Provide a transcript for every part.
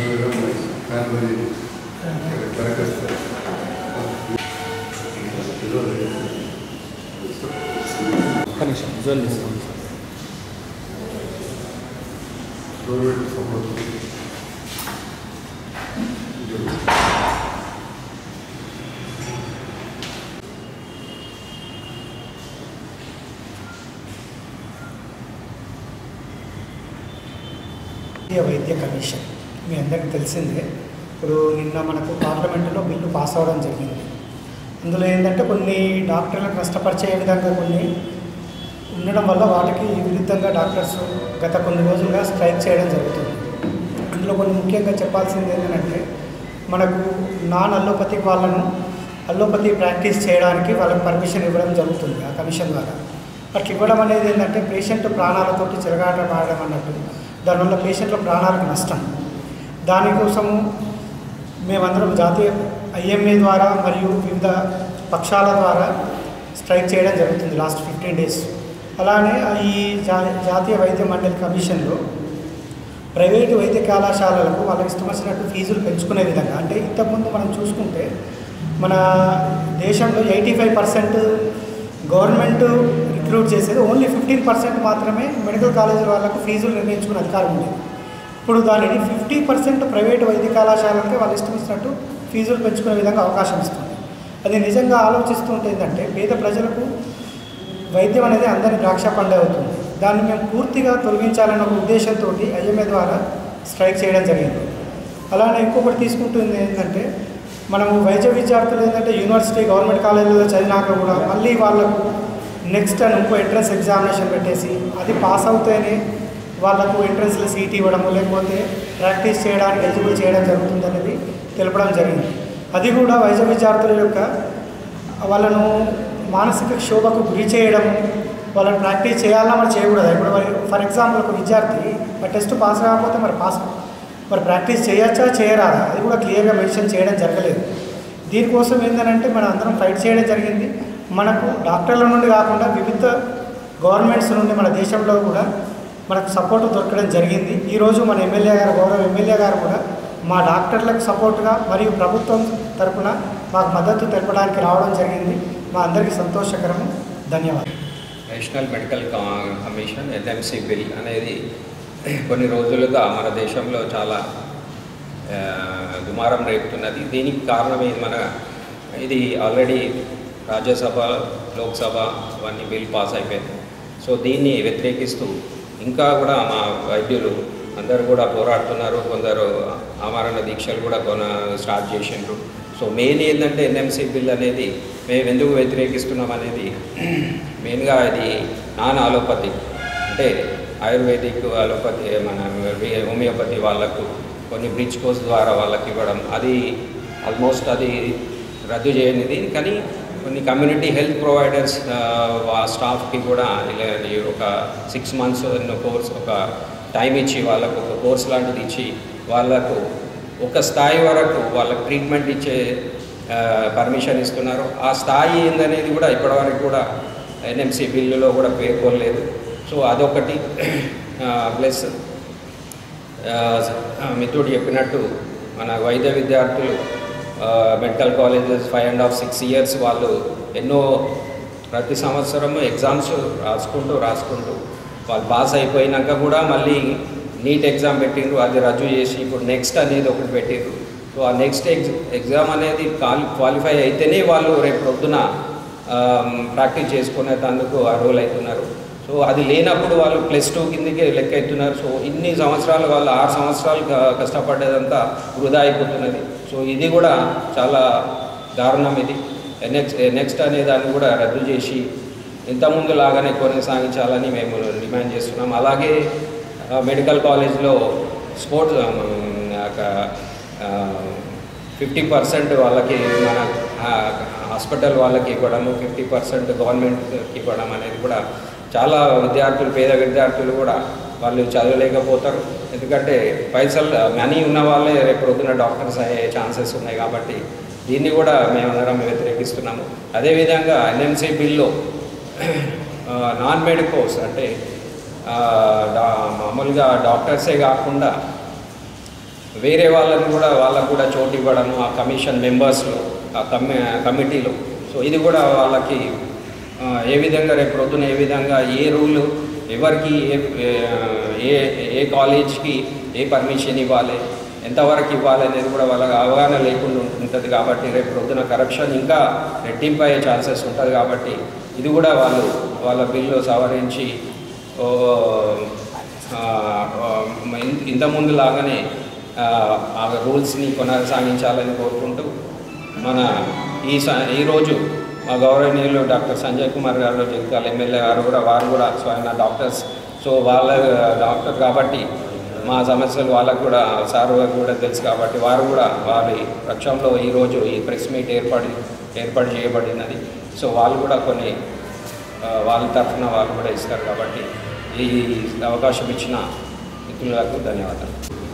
వైద్య కమిషన్ మీ అందరికీ తెలిసిందే. ఇప్పుడు నిన్న మనకు పార్లమెంటులో బిల్లు పాస్ అవ్వడం జరిగింది. అందులో ఏంటంటే కొన్ని డాక్టర్లకు నష్టపరిచే విధంగా కొన్ని ఉండడం వల్ల వాటికి విరుద్ధంగా డాక్టర్స్ గత కొన్ని రోజులుగా స్ట్రైక్ చేయడం జరుగుతుంది. అందులో కొన్ని ముఖ్యంగా చెప్పాల్సింది ఏంటంటే మనకు నాన్ అల్లోపతిక్ వాళ్ళను అల్లోపతి ప్రాక్టీస్ చేయడానికి వాళ్ళకి పర్మిషన్ ఇవ్వడం జరుగుతుంది ఆ కమిషన్ ద్వారా. అట్లా ఇవ్వడం అనేది ఏంటంటే పేషెంట్ ప్రాణాలతోటి చెలగాట మారడం అన్నట్టు, దానివల్ల పేషెంట్ల ప్రాణాలకు నష్టం. దానికోసము మేమందరం జాతీయ IMA ద్వారా మరియు వివిధ పక్షాల ద్వారా స్ట్రైక్ చేయడం జరుగుతుంది లాస్ట్ 15 డేస్. అలానే ఈ జాతీయ వైద్య మండలి కమిషన్లో ప్రైవేటు వైద్య కళాశాలలకు వాళ్ళకి ఇష్టం వచ్చినట్టు ఫీజులు పెంచుకునే విధంగా, అంటే ఇంతకుముందు మనం చూసుకుంటే మన దేశంలో 85% గవర్నమెంట్ రిక్రూట్ చేసేది, ఓన్లీ 15% మాత్రమే మెడికల్ కాలేజీల వాళ్ళకు ఫీజులు నిర్ణయించుకునే అధికారం ఉండేది. ఇప్పుడు దానిని 50% ప్రైవేటు వైద్య కళాశాలకే వాళ్ళు ఇష్టం ఇచ్చినట్టు ఫీజులు పెంచుకునే విధంగా అవకాశం ఇస్తుంది. అది నిజంగా ఆలోచిస్తూ ఉంటే ఏంటంటే పేద ప్రజలకు వైద్యం అనేది అందరినీ ద్రాక్ష పండే అవుతుంది. దాన్ని మేము పూర్తిగా తొలగించాలన్న ఒక ఉద్దేశంతో IMA ద్వారా స్ట్రైక్ చేయడం జరిగింది. అలానే ఇంకొకటి తీసుకుంటుంది ఏంటంటే మనము వైద్య విద్యార్థులు ఏంటంటే యూనివర్సిటీ గవర్నమెంట్ కాలేజీలో చదివినాక కూడా మళ్ళీ వాళ్ళకు నెక్స్ట్ అని ఇంకో ఎంట్రన్స్ ఎగ్జామినేషన్ పెట్టేసి అది పాస్ అవుతేనే వాళ్ళకు ఎంట్రన్స్లో సీట్ ఇవ్వడము లేకపోతే ప్రాక్టీస్ చేయడానికి ఎలిజిబుల్ చేయడం జరుగుతుంది అనేది తెలపడం జరిగింది. అది కూడా వైద్య విద్యార్థుల యొక్క వాళ్ళను మానసిక క్షోభకు గురి చేయడము, వాళ్ళని ప్రాక్టీస్ చేయాలన్నా మరి చేయకూడదు. ఇప్పుడు ఫర్ ఎగ్జాంపుల్ ఒక విద్యార్థి టెస్ట్ పాస్ కాకపోతే మరి ప్రాక్టీస్ చేయొచ్చా చేయరాదా అది కూడా క్లియర్గా మెన్షన్ చేయడం జరగలేదు. దీనికోసం ఏంటంటే మనం అందరం ఫైట్ చేయడం జరిగింది. మనకు డాక్టర్ల నుండి కాకుండా వివిధ గవర్నమెంట్స్ నుండి మన దేశంలో కూడా మనకు సపోర్ట్ దొరకడం జరిగింది. ఈరోజు మన గౌరవ ఎమ్మెల్యే గారు కూడా మా డాక్టర్లకు సపోర్ట్గా మరియు ప్రభుత్వం తరఫున మాకు మద్దతు తెలపడానికి రావడం జరిగింది. మా అందరికీ సంతోషకరము. ధన్యవాదాలు. National medical commission NMC bill అనేది కొన్ని రోజులుగా మన దేశంలో చాలా దుమారం రేపుతున్నది. దీనికి కారణం ఇది ఆల్రెడీ రాజ్యసభ లోక్సభ అవన్నీ బిల్ పాస్ అయిపోయింది. సో దీన్ని వ్యతిరేకిస్తూ ఇంకా కూడా మా వైద్యులు అందరూ కూడా పోరాడుతున్నారు. కొందరు ఆమరణ దీక్షలు కూడా స్టార్ట్ చేసిండ్రు. సో మెయిన్ ఏంటంటే NMC బిల్ అనేది మేము ఎందుకు వ్యతిరేకిస్తున్నాం అనేది మెయిన్గా ఇది నాన్ అలోపతి అంటే ఆయుర్వేదిక్ అలోపతి మన హోమియోపతి వాళ్ళకు కొన్ని బ్రిడ్జ్ కోర్స్ ద్వారా వాళ్ళకి ఇవ్వడం అది ఆల్మోస్ట్ అది రద్దు చేయనిది. కానీ కొన్ని కమ్యూనిటీ హెల్త్ ప్రొవైడర్స్ స్టాఫ్కి కూడా ఒక 6 months కోర్స్ ఒక టైం ఇచ్చి వాళ్ళకు ఒక కోర్స్ లాంటిది ఇచ్చి వాళ్ళకు ఒక స్థాయి వరకు వాళ్ళకు ట్రీట్మెంట్ ఇచ్చే పర్మిషన్ ఇస్తున్నారు. ఆ స్థాయి ఏందనేది కూడా ఇప్పటివరకు కూడా NMC బిల్లులో కూడా పేర్కొనలేదు. సో అదొకటి. ప్లస్ మిత్రుడు చెప్పినట్టు మన వైద్య విద్యార్థులు మెడికల్ కాలేజెస్ 5.5 6 years వాళ్ళు ఎన్నో ప్రతి సంవత్సరం ఎగ్జామ్స్ రాసుకుంటూ వాళ్ళు పాస్ అయిపోయినాక కూడా మళ్ళీ నీట్ ఎగ్జామ్ పెట్టిండ్రు. అది రద్దు చేసి ఇప్పుడు నెక్స్ట్ అనేది ఒకటి పెట్టిండ్రు. సో ఆ నెక్స్ట్ ఎగ్జామ్ అనేది క్వాలిఫై అయితేనే వాళ్ళు రేపు పొద్దున ప్రాక్టీస్ చేసుకునేందుకు అర్హులు అవుతున్నారు. సో అది లేనప్పుడు వాళ్ళు +2 కిందకి లెక్క అవుతున్నారు. సో ఇన్ని సంవత్సరాలు వాళ్ళు 6 సంవత్సరాలు కష్టపడ్డదంతా వృధా అయిపోతున్నది. సో ఇది కూడా చాలా దారుణం. ఇది నెక్స్ట్ అనే దాన్ని కూడా రద్దు చేసి ఇంతకుముందు లాగానే కొనసాగించాలని మేము డిమాండ్ చేస్తున్నాం. అలాగే మెడికల్ కాలేజ్లో స్పోర్ట్స్ 50% వాళ్ళకి మన హాస్పిటల్ వాళ్ళకి ఇవ్వడము 50% గవర్నమెంట్కి ఇవ్వడం అనేది కూడా చాలా విద్యార్థులు పేద విద్యార్థులు కూడా వాళ్ళు చదవలేకపోతారు. ఎందుకంటే మనీ ఉన్న వాళ్ళే రేపు పొద్దున డాక్టర్స్ అయ్యే ఛాన్సెస్ ఉన్నాయి. కాబట్టి దీన్ని కూడా మేమందరం వ్యతిరేకిస్తున్నాము. అదేవిధంగా NMC బిల్లో నాన్ మెడికోస్ అంటే మామూలుగా డాక్టర్సే కాకుండా వేరే వాళ్ళకు కూడా చోటు ఇవ్వడము ఆ కమిషన్ మెంబర్స్లో ఆ కమిటీలో. సో ఇది కూడా వాళ్ళకి ఏ విధంగా రేపు ప్రొద్దున ఏ విధంగా ఏ రూలు ఎవరికి ఏ కాలేజ్కి ఏ పర్మిషన్ ఇవ్వాలి, ఎంతవరకు ఇవ్వాలి అనేది కూడా వాళ్ళకి అవగాహన లేకుండా ఉంటుంది. కాబట్టి రేపు ప్రొద్దున కరప్షన్ ఇంకా రెట్టింపు అయ్యే ఛాన్సెస్ ఉంటుంది. కాబట్టి ఇది కూడా వాళ్ళ బిల్లు సవరించి ఇంతకుముందు లాగానే ఆ రూల్స్ని కొనసాగించాలని కోరుకుంటూ మన ఈరోజు మా గౌరవనీయులు డాక్టర్ సంజయ్ కుమార్ గారు, జగిత్యాల ఎమ్మెల్యే గారు కూడా వారు కూడా స్వయం డాక్టర్స్. సో వాళ్ళ డాక్టర్ కాబట్టి మా సమస్యలు వాళ్ళకు కూడా సార్ కూడా తెలుసు. కాబట్టి వారు కూడా వారి పక్షంలో ఈరోజు ఈ ప్రెస్ మీట్ ఏర్పాటు చేయబడినది. సో వాళ్ళు కూడా కొన్ని వాళ్ళ తరఫున వాళ్ళు కూడా ఇస్తారు. కాబట్టి ఈ అవకాశం ఇచ్చిన మిత్రులకు ధన్యవాదాలు.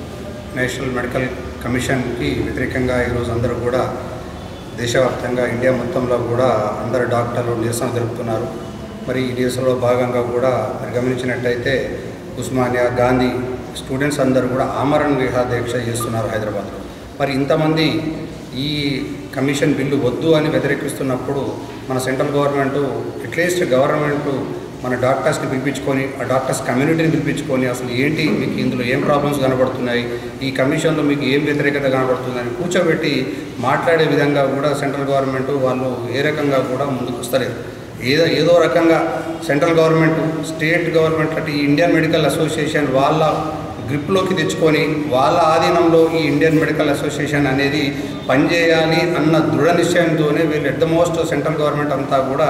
నేషనల్ మెడికల్ కమిషన్కి వ్యతిరేకంగా ఈరోజు అందరూ కూడా దేశవ్యాప్తంగా ఇండియా మొత్తంలో కూడా అందరు డాక్టర్లు నిరసన జరుపుతున్నారు. మరి ఈ నిరసనలో భాగంగా కూడా మరి గమనించినట్టయితే ఉస్మానియా, గాంధీ స్టూడెంట్స్ అందరూ కూడా ఆమరణ నిరాదీక్ష చేస్తున్నారు హైదరాబాద్లో. మరి ఇంతమంది ఈ కమిషన్ బిల్లు వద్దు అని వ్యతిరేకిస్తున్నప్పుడు మన సెంట్రల్ గవర్నమెంటు అట్లీస్ట్ గవర్నమెంటు మన డాక్టర్స్ని పిలిపించుకొని ఆ డాక్టర్స్ కమ్యూనిటీని పిలిపించుకొని అసలు ఏంటి మీకు ఇందులో ఏం ప్రాబ్లమ్స్ కనబడుతున్నాయి, ఈ కమిషన్లో మీకు ఏం వ్యతిరేకత కనబడుతుందని కూర్చోబెట్టి మాట్లాడే విధంగా కూడా సెంట్రల్ గవర్నమెంట్ వాళ్ళు ఏ రకంగా కూడా ముందుకు వస్తలేదు. ఏదో రకంగా సెంట్రల్ గవర్నమెంట్, స్టేట్ గవర్నమెంట్ అంటే ఈ ఇండియన్ మెడికల్ అసోసియేషన్ వాళ్ళ గ్రిప్లోకి తెచ్చుకొని వాళ్ళ ఆధీనంలో ఈ ఇండియన్ మెడికల్ అసోసియేషన్ అనేది పనిచేయాలి అన్న దృఢ నిశ్చయంతోనే వీళ్ళు at the most central government అంతా కూడా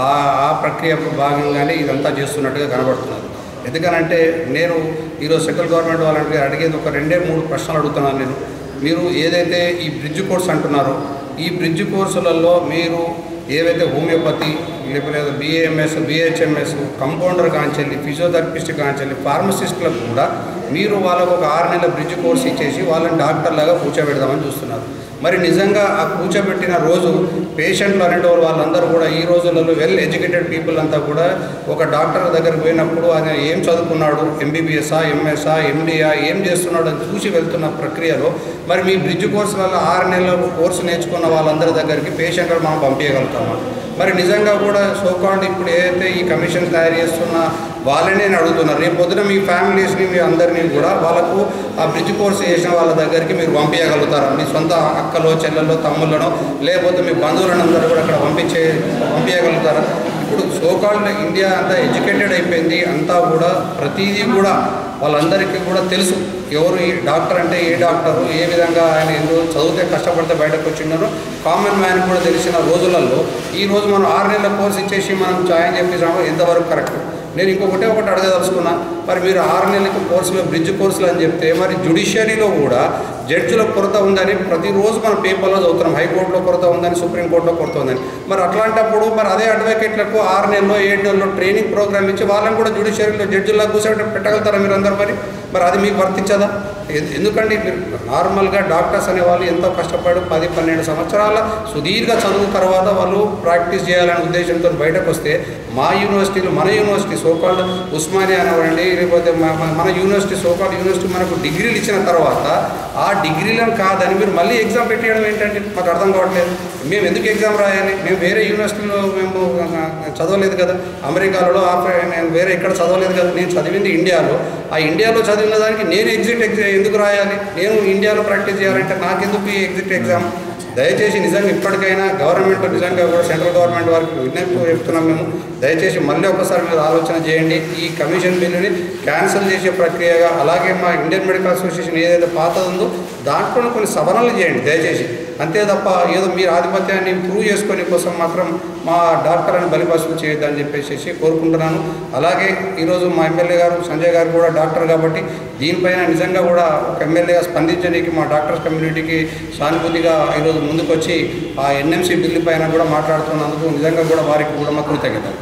ఆ ప్రక్రియకు భాగంగానే ఇదంతా చేస్తున్నట్టుగా కనబడుతున్నారు. ఎందుకనంటే నేను ఈరోజు సెంట్రల్ గవర్నమెంట్ వాళ్ళని అడిగేది ఒక 2-3 ప్రశ్నలు అడుగుతున్నాను. మీరు ఏదైతే ఈ బ్రిడ్జ్ కోర్స్ అంటున్నారో ఈ బ్రిడ్జ్ కోర్సులలో మీరు ఏవైతే హోమియోపతి లేకపోతే BAMS, BHMS, కంపౌండర్ కాంచెల్లి, ఫిజియోథెరపిస్ట్ కాంచెల్లి, ఫార్మసిస్టులకు కూడా మీరు వాళ్ళకు ఒక 6 నెలల బ్రిడ్జ్ కోర్స్ ఇచ్చేసి వాళ్ళని డాక్టర్లాగా కూర్చోబెడదామని చూస్తున్నారు. మరి నిజంగా ఆ కూర్చోబెట్టిన రోజు పేషెంట్లు అనేటోళ్ళు వాళ్ళందరూ కూడా ఈ రోజులలో వెల్ ఎడ్యుకేటెడ్ పీపుల్ అంతా కూడా ఒక డాక్టర్ దగ్గరికి పోయినప్పుడు ఆయన ఏం చదువుకున్నాడు, MBBS, MS, MD ఏం చేస్తున్నాడు అని చూసి వెళ్తున్న ప్రక్రియలో మరి మీ బ్రిడ్జ్ కోర్సులలో 6 నెలల కోర్సు నేర్చుకున్న వాళ్ళందరి దగ్గరికి పేషెంట్లు మనం పంపించగలుగుతామా? మరి నిజంగా కూడా సోకాల్డ్ ఇప్పుడు ఏదైతే ఈ కమిషన్ తయారు చేస్తున్న వాళ్ళనే నేను అడుగుతున్నారు, రేపు పొద్దున మీ ఫ్యామిలీస్ని మీ అందరినీ కూడా వాళ్ళకు ఆ బ్రిడ్జ్ కోర్స్ చేసిన వాళ్ళ దగ్గరికి మీరు పంపించగలుగుతారా? మీ సొంత అక్కలో, చెల్లెల్లో, తమ్ముళ్ళనో లేకపోతే మీ బంధువులను అందరూ కూడా అక్కడ పంపించగలుగుతారా? ఇప్పుడు సోకాల్డ్ ఇండియా అంతా ఎడ్యుకేటెడ్ అయిపోయింది. అంతా కూడా ప్రతిదీ కూడా వాళ్ళందరికీ కూడా తెలుసు ఎవరు ఈ డాక్టర్ అంటే ఏ డాక్టరు, ఏ విధంగా ఆయన ఎందుకు చదివితే కష్టపడితే బయటకు వచ్చిండారో కామన్ మ్యాన్ కూడా తెలిసిన రోజులలో ఈరోజు మనం 6 నెలల కోర్స్ ఇచ్చేసి మనం జాయిన్ చేపించాము ఎంతవరకు కరెక్ట్? నేను ఒకటి అడగదలుచుకున్నా, మరి మీరు 6 నెలల కోర్సులో బ్రిడ్జ్ కోర్సులు అని చెప్తే మరి జ్యుడిషియరీలో కూడా జడ్జిల కొరత ఉందని ప్రతిరోజు మనం పేపర్లో చదువుతున్నాం. హైకోర్టులో కొరత ఉందని, సుప్రీంకోర్టులో కొరత ఉందని. మరి అట్లాంటప్పుడు మరి అదే అడ్వకేట్లకు 6 నెలల్లో 7 నెలల్లో ట్రైనింగ్ ప్రోగ్రామ్ ఇచ్చి వాళ్ళని కూడా జ్యుడిషియరీలో జడ్జిలా పెట్టగలుగుతారా మీరు అందరూ? మరి అది మీకు వర్తించదా? ఎందుకంటే మీరు నార్మల్గా డాక్టర్స్ అనేవాళ్ళు ఎంతో కష్టపడి 10-12 సంవత్సరాల సుదీర్ఘ చదువు తర్వాత వాళ్ళు ప్రాక్టీస్ చేయాలనే ఉద్దేశంతో బయటకు వస్తే మా యూనివర్సిటీలు, మన యూనివర్సిటీ సోకాల్డ్ ఉస్మానియా అనవండి, లేకపోతే మన యూనివర్సిటీ సోకాల్డ్ యూనివర్సిటీ మనకు డిగ్రీలు ఇచ్చిన తర్వాత ఆ డిగ్రీలను కాదని మీరు మళ్ళీ ఎగ్జామ్ పెట్టేయడం ఏంటంటే మాకు అర్థం కావట్లేదు. మేము ఎందుకు ఎగ్జామ్ రాయాలి? మేము వేరే యూనివర్సిటీలో మేము చదవలేదు కదా, అమెరికాలో నేను వేరే ఎక్కడ చదవలేదు కదా, నేను చదివింది ఇండియాలో. ఆ ఇండియాలో చదివిన దానికి నేను ఎగ్జిట్ ఎందుకు రాయాలి? నేను ఇండియాలో ప్రాక్టీస్ చేయాలంటే నాకెందుకు ఈ ఎగ్జిట్ ఎగ్జామ్? దయచేసి నిజంగా ఇప్పటికైనా గవర్నమెంట్ నిజంగా కూడా సెంట్రల్ గవర్నమెంట్ వారికి విజ్ఞప్తి చెప్తున్నాం మేము, దయచేసి మళ్ళీ ఒకసారి మీరు ఆలోచన చేయండి. ఈ కమిషన్ బిల్లుని క్యాన్సిల్ చేసే ప్రక్రియగా, అలాగే మా ఇండియన్ మెడికల్ అసోసియేషన్ ఏదైతే పాతది ఉందో దాంట్లో కొన్ని సవరణలు చేయండి దయచేసి. అంతే తప్ప ఏదో మీరు ఆధిపత్యాన్ని ప్రూవ్ చేసుకునే కోసం మాత్రం మా డాక్టర్లను బలిపశువులు చేయొద్దని చెప్పేసి కోరుకుంటున్నాను. అలాగే ఈరోజు మా ఎమ్మెల్యే గారు సంజయ్ గారు కూడా డాక్టర్ కాబట్టి దీనిపైన నిజంగా కూడా ఒక ఎమ్మెల్యేగా స్పందించడానికి మా డాక్టర్స్ కమ్యూనిటీకి సానుభూతిగా ఈరోజు ముందుకొచ్చి ఆ NMC బిల్లు పైన కూడా మాట్లాడుతున్నందుకు నిజంగా కూడా వారికి కూడా మా కృతజ్ఞతలు.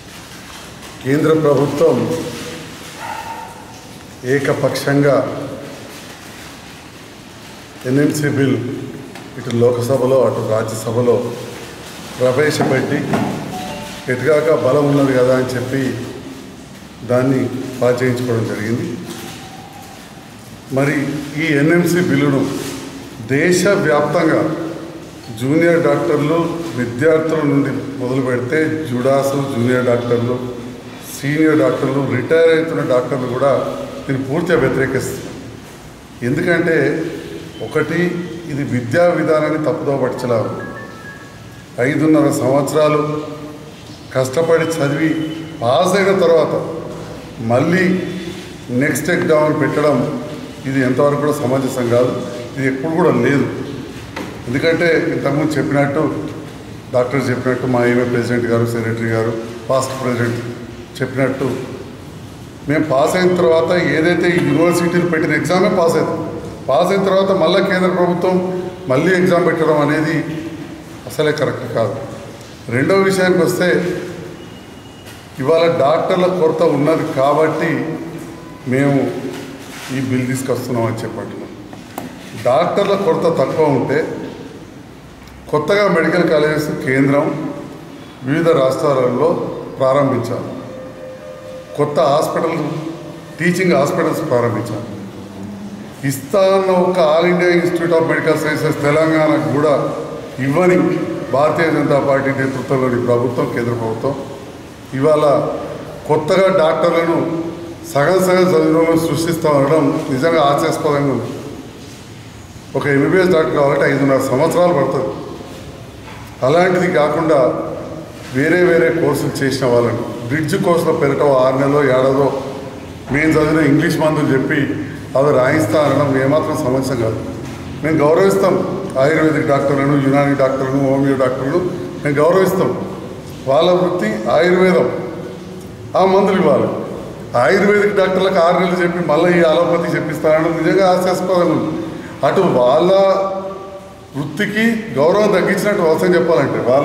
కేంద్ర ప్రభుత్వం ఏకపక్షంగా NMC బిల్ ఇటు లోకసభలో అటు రాజ్యసభలో ప్రవేశపెట్టి ఎటుగాక బలం ఉన్నది కదా అని చెప్పి దాన్ని పాస్ చేయించుకోవడం జరిగింది. మరి ఈ ఎన్ఎంసి బిల్లును దేశవ్యాప్తంగా జూనియర్ డాక్టర్లు విద్యార్థుల నుండి మొదలు పెడితే జుడాసు జూనియర్ డాక్టర్లు సీనియర్ డాక్టర్లు రిటైర్ అవుతున్న డాక్టర్లు కూడా దీన్ని పూర్తిగా వ్యతిరేకిస్తారు. ఎందుకంటే ఒకటి, ఇది విద్యా విధానాన్ని తప్పుదో పట్టించలా. 5.5 సంవత్సరాలు కష్టపడి చదివి పాస్ అయిన తర్వాత మళ్ళీ నెక్స్ట్ ఎగ్జామ్ పెట్టడం ఇది ఎంతవరకు కూడా సమంజసం కాదు. ఇది ఎప్పుడు కూడా లేదు. ఎందుకంటే ఇంతకుముందు చెప్పినట్టు డాక్టర్ చెప్పినట్టు మా ఏమే ప్రెసిడెంట్ గారు, సెక్రటరీ గారు, పాస్ట్ ప్రెసిడెంట్ చెప్పినట్టు మేము పాస్ అయిన తర్వాత ఏదైతే ఈ యూనివర్సిటీలు పెట్టిన ఎగ్జామే పాస్ అవుతాం. పాస్ అయిన తర్వాత మళ్ళీ కేంద్ర ప్రభుత్వం మళ్ళీ ఎగ్జామ్ పెట్టడం అనేది అసలే కరెక్ట్ కాదు. రెండవ విషయానికి వస్తే ఇవాళ డాక్టర్ల కొరత ఉన్నది కాబట్టి మేము ఈ బిల్ తీసుకొస్తున్నామని చెప్పంటున్నాం. డాక్టర్ల కొరత తక్కువ ఉంటే కొత్తగా మెడికల్ కాలేజెస్ కేంద్రం వివిధ రాష్ట్రాలలో ప్రారంభించాలి. కొత్త హాస్పిటల్స్, టీచింగ్ హాస్పిటల్స్ ప్రారంభించాలి. ఇస్తాన్న ఒక all India institute of medical sciences తెలంగాణకు కూడా ఇవ్వని భారతీయ జనతా పార్టీ నేతృత్వంలోని ప్రభుత్వం, కేంద్ర ప్రభుత్వం ఇవాళ కొత్తగా డాక్టర్లను సగం చదువులను సృష్టిస్తూ ఉండడం నిజంగా హాస్యాస్పదంగా ఉంది. ఒక ఎంబీబీఎస్ డాక్టర్ కావాలంటే 5.5 సంవత్సరాలు పడుతుంది. అలాంటిది కాకుండా వేరే కోర్సులు చేసిన వాళ్ళని బ్రిడ్జ్ కోర్సులో పెరగటం 6 నెలలో ఏడాదో మేము చదివిన ఇంగ్లీష్ మందులు చెప్పి అవి రాయిస్తా అనడం ఏమాత్రం సమస్య కాదు. మేము గౌరవిస్తాం ఆయుర్వేదిక్ డాక్టర్లను, యునాని డాక్టర్లను, హోమియో డాక్టర్లను మేము గౌరవిస్తాం. వాళ్ళ వృత్తి ఆయుర్వేదం, ఆ మందులు ఇవ్వాలి. ఆయుర్వేదిక్ డాక్టర్లకు 6 నెలలు చెప్పి మళ్ళీ ఈ అలోపతి చెప్పిస్తానడం నిజంగా హాస్యాస్పదంగా ఉంది. అటు వాళ్ళ వృత్తికి గౌరవం తగ్గించినట్టు అవసరం చెప్పాలంటే వాళ్ళ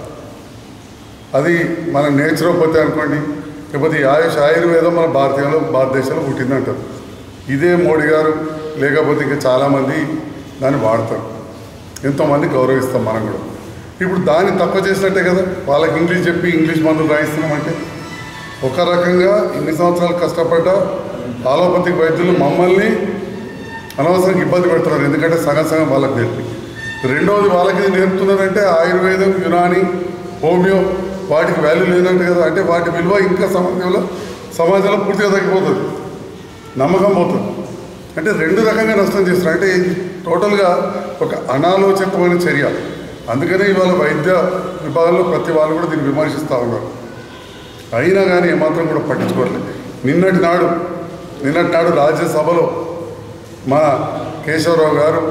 అది మన నేచురోపతి అనుకోండి, లేకపోతే ఆయుర్వేదం మన భారతదేశంలో పుట్టిందంటారు. ఇదే మోడీ గారు లేకపోతే ఇంకా చాలామంది దాన్ని వాడతారు. ఎంతోమంది గౌరవిస్తాం మనం కూడా. ఇప్పుడు దాన్ని తక్కువ చేసినట్టే కదా వాళ్ళకి ఇంగ్లీష్ చెప్పి ఇంగ్లీష్ మందులు రాయిస్తున్నామంటే. ఒక రకంగా ఇన్ని సంవత్సరాలు కష్టపడ్డ ఆలోపతిక్ వైద్యులు మమ్మల్ని అనవసరంగా ఇబ్బంది పెడుతున్నారు. ఎందుకంటే సగం వాళ్ళకి నేర్పి, రెండవది వాళ్ళకి నేర్పుతున్నారంటే ఆయుర్వేదం, యునాని, హోమియో వాటికి వాల్యూ లేదంటే కదా. అంటే వాటి విలువ ఇంకా సమాజంలో పూర్తిగా తగ్గిపోతుంది, నమ్మకం పోతుంది. అంటే 2 రకంగా నష్టం చేస్తున్నారు. అంటే ఇది టోటల్గా ఒక అనాలోచితమైన చర్య. అందుకనే ఇవాళ వైద్య విభాగంలో ప్రతి వాళ్ళు కూడా దీన్ని విమర్శిస్తూ ఉన్నారు. అయినా కానీ ఏమాత్రం కూడా పట్టించుకోవట్లేదు. నిన్నటి నాడు రాజ్యసభలో మన కేశవరావు గారు,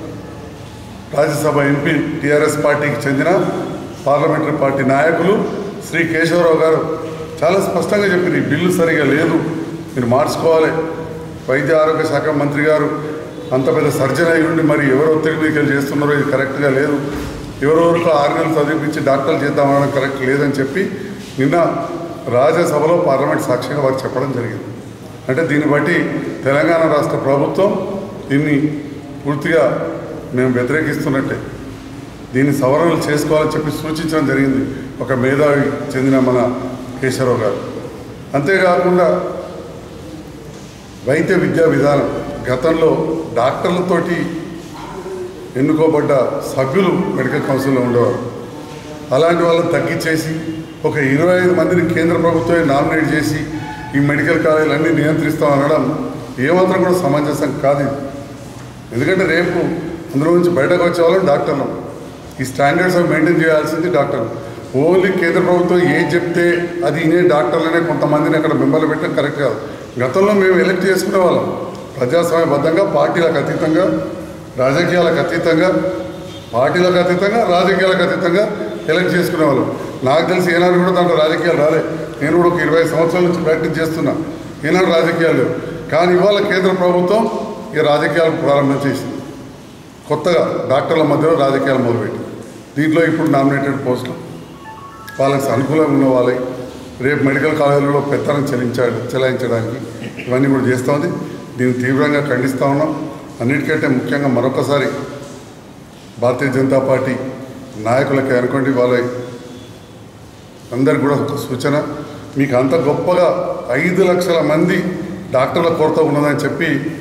రాజ్యసభ ఎంపీ, టీఆర్ఎస్ పార్టీకి చెందిన పార్లమెంటరీ పార్టీ నాయకులు శ్రీ కేశవరావు గారు చాలా స్పష్టంగా చెప్పారు, ఈ బిల్లు సరిగా లేదు, మీరు మార్చుకోవాలి. వైద్య ఆరోగ్య శాఖ మంత్రి గారు అంత పెద్ద సర్జన్ అయి ఉండి మరి ఎవరో ఒత్తిడి మీదకి చేస్తున్నారో ఇది కరెక్ట్గా లేదు, ఎవరెవరికో 6 నెలలు చదివించి డాక్టర్లు చేద్దామనడం కరెక్ట్ లేదని చెప్పి నిన్న రాజ్యసభలో పార్లమెంట్ సాక్షిగా వారు చెప్పడం జరిగింది. అంటే దీన్ని బట్టి తెలంగాణ రాష్ట్ర ప్రభుత్వం దీన్ని పూర్తిగా మేము వ్యతిరేకిస్తున్నట్టే. దీన్ని సవరణలు చేసుకోవాలని చెప్పి సూచించడం జరిగింది ఒక మేధావి చెందిన మన కేశవరావు గారు. అంతేకాకుండా వైద్య విద్యా విధానం గతంలో డాక్టర్లతోటి ఎన్నుకోబడ్డ సభ్యులు మెడికల్ కౌన్సిల్లో ఉండేవారు. అలాంటి వాళ్ళని తగ్గించేసి ఒక 25 మందిని కేంద్ర ప్రభుత్వమే నామినేట్ చేసి ఈ మెడికల్ కాలేజీలన్నీ నియంత్రిస్తాం అనడం ఏమాత్రం కూడా సమంజసం కాదు. ఎందుకంటే రేపు అందులో నుంచి బయటకు వచ్చే వాళ్ళని డాక్టర్లు, ఈ స్టాండర్డ్స్ అవి మెయింటైన్ చేయాల్సింది డాక్టర్లు. ఓన్లీ కేంద్ర ప్రభుత్వం ఏం చెప్తే అది ఇనే డాక్టర్లనే కొంతమందిని అక్కడ మెంబర్లు పెట్టడం కరెక్ట్ కాదు. గతంలో మేము ఎలక్ట్ చేసుకునే వాళ్ళం ప్రజాస్వామ్యబద్ధంగా, పార్టీలకు అతీతంగా, రాజకీయాలకు అతీతంగా, రాజకీయాలకు అతీతంగా ఎలక్ట్ చేసుకునేవాళ్ళం. నాకు తెలిసి ఏనాడు కూడా దాంట్లో రాజకీయాలు రాలే. నేను కూడా ఒక 20 సంవత్సరాల నుంచి ప్రాక్టీస్ చేస్తున్నా, ఏనాడు రాజకీయాలు లేవు. కానీ ఇవాళ కేంద్ర ప్రభుత్వం ఈ రాజకీయాలు ప్రారంభం చేసింది. కొత్తగా డాక్టర్ల మధ్యలో రాజకీయాలు మొదలుపెట్టి దీంట్లో ఇప్పుడు నామినేటెడ్ పోస్టులు వాళ్ళకి అనుకూలంగా ఉన్న వాళ్ళకి రేపు మెడికల్ కాలేజీలలో పెత్తనం చెలాయించడానికి ఇవన్నీ కూడా చేస్తూ ఉంది. దీన్ని తీవ్రంగా ఖండిస్తూ ఉన్నాం. అన్నిటికంటే ముఖ్యంగా మరొకసారి భారతీయ జనతా పార్టీ నాయకులకి అనుకోండి, వాళ్ళ అందరికి కూడా ఒక సూచన, మీకు అంత గొప్పగా 5 లక్షల మంది డాక్టర్ల కొరత ఉన్నదని చెప్పి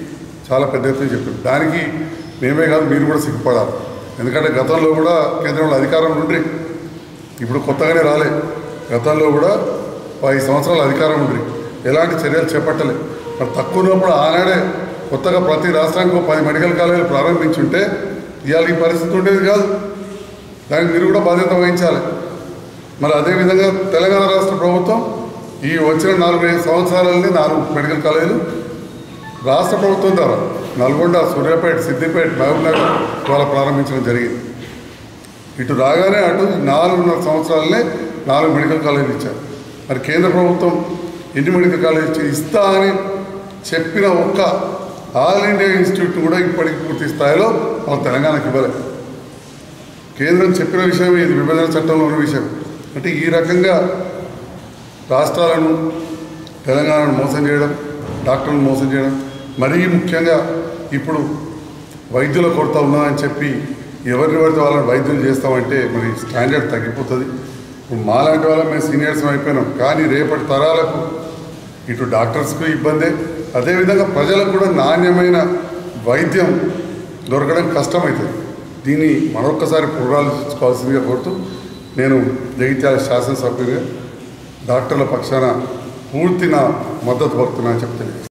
చాలా పెద్ద ఎత్తున చెప్పారు. దానికి మేమే కాదు మీరు కూడా సిగ్గుపడాలి. ఎందుకంటే గతంలో కూడా కేంద్రంలో అధికారం ఉండ్రి, ఇప్పుడు కొత్తగానే రాలే. గతంలో కూడా 10 సంవత్సరాల అధికారం ఉండ్రి, ఎలాంటి చర్యలు చేపట్టలే. మరి తక్కువ ఉన్నప్పుడు ఆనాడే కొత్తగా ప్రతి రాష్ట్రానికి 10 మెడికల్ కాలేజీలు ప్రారంభించుంటే ఇవాళ ఈ పరిస్థితి ఉండేది కాదు. దానికి మీరు కూడా బాధ్యత వహించాలి. మరి అదేవిధంగా తెలంగాణ రాష్ట్ర ప్రభుత్వం ఈ వచ్చిన 4-5 సంవత్సరాలనే 4 మెడికల్ కాలేజీలు రాష్ట్ర ప్రభుత్వం ద్వారా నల్గొండ, సూర్యాపేట, సిద్దిపేట, మహబూబ్నగర్ ఇవాళ ప్రారంభించడం జరిగింది. ఇటు రాగానే అటు 4.5 సంవత్సరాలనే 4 మెడికల్ కాలేజీలు ఇచ్చారు. మరి కేంద్ర ప్రభుత్వం ఎన్ని మెడికల్ కాలేజీ ఇస్తా అని చెప్పిన ఒక్క ఆల్ ఇండియా ఇన్స్టిట్యూట్ కూడా ఇప్పటికి పూర్తి స్థాయిలో మన తెలంగాణకి ఇవ్వలేదు. కేంద్రం చెప్పిన విషయం ఇది విభజన చట్టంలో ఉన్న విషయం. అంటే ఈ రకంగా రాష్ట్రాలను, తెలంగాణను మోసం చేయడం, డాక్టర్లను మోసం చేయడం, మరీ ముఖ్యంగా ఇప్పుడు వైద్యుల కొరత ఉన్నదని చెప్పి ఎవరిని పడితే వాళ్ళని వైద్యులు చేస్తామంటే మరి స్టాండర్డ్ తగ్గిపోతుంది. ఇప్పుడు మాలాంటి వాళ్ళం మేము సీనియర్స్ అయిపోయినాం, కానీ రేపటి తరాలకు ఇటు డాక్టర్స్కు ఇబ్బందే, అదేవిధంగా ప్రజలకు కూడా నాణ్యమైన వైద్యం దొరకడం కష్టమవుతుంది. దీన్ని మరొక్కసారి పునరాలోచించుకోవాల్సిందిగా కోరుతూ నేను జగిత్యాల శాసనసభ్యుడిగా డాక్టర్ల పక్షాన పూర్తి నా మద్దతు పడుతున్నా చెప్తాను.